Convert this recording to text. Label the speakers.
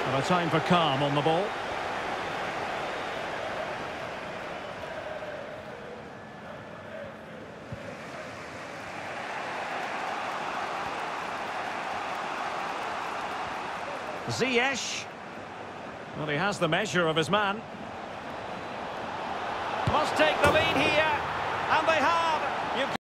Speaker 1: And a time for calm on the ball. Ziyech. Well, he has the measure of his man. Must take the lead here. And they have.